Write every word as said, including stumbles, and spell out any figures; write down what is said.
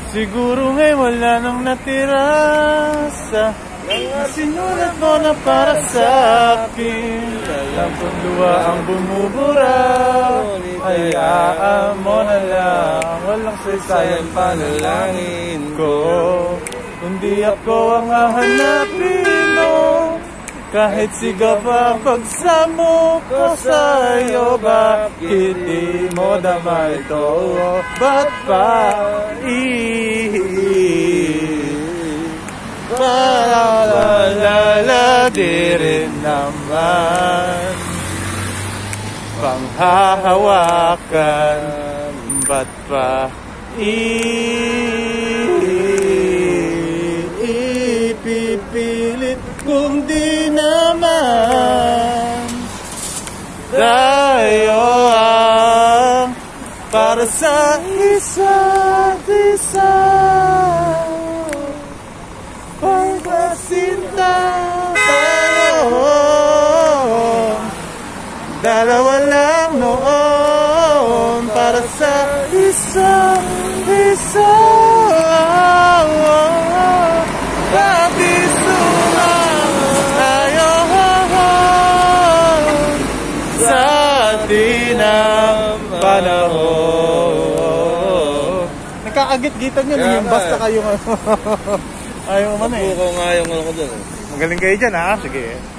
Siguro ngay wala nang natira sa sinulat mo na para sa akin. Alam kong luha ang bumubura, hayaan mo na lang. Walang saysayang panalangin ko, kundi ako ang hahanapin mo. Kahit sigaw pa pagsamo ko sa'yo, bakit di mo dama ito? Ba't pa iiii? Palalala di rin naman panghahawakan, ba't pa ipipilit kung di naman tayo ang para sa isa't isa. Pagkasinta tayo, dalawa lang noon para sa isa't isa. Bakit tayo sa atin ang panahon? Nakakagit-gitan nyo, yung basta kayo. Ayaw man eh. Ako nga yung ano ko dun. Magaling kayo dyan ha? Sige.